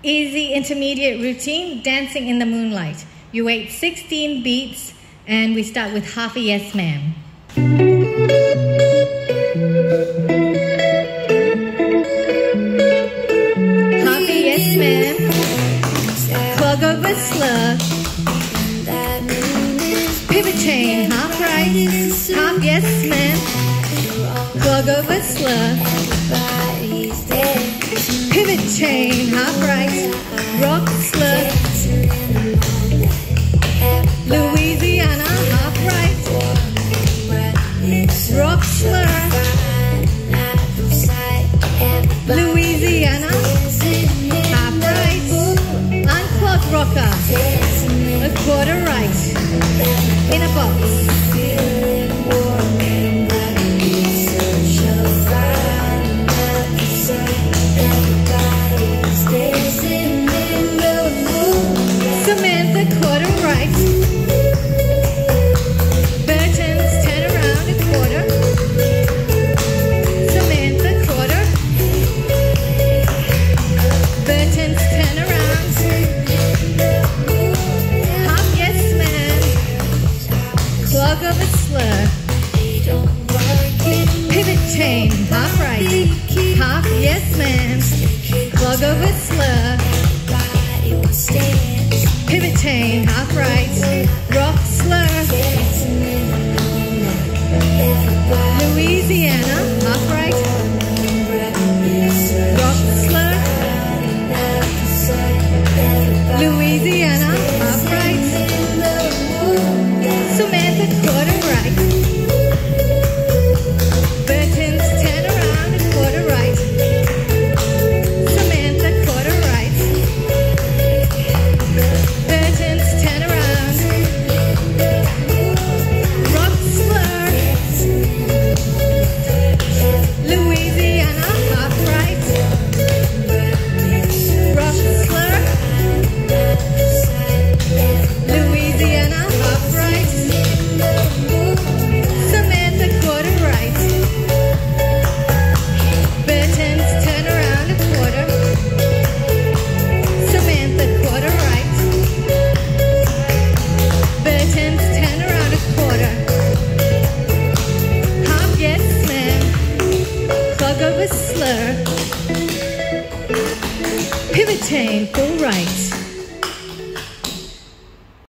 Easy intermediate routine, dancing in the moonlight. You wait 16 beats and we start with half a yes ma'am. Half a yes ma'am. Clog over slur. Pivot chain, half right, half yes ma'am. Clog over slur. Pivot chain, half right, rock slur. Louisiana, half right, rock slur. Louisiana, half right, unclog rocker, a quarter right, in a box. Samantha, quarter right. Burton's, turn around a quarter. Samantha, quarter. Burton's, turn around. Half yes man. Clog over slur. Pivot chain, half right. Half yes man. Clog over slur. Pivot chain, half right, rock slur. Louisiana,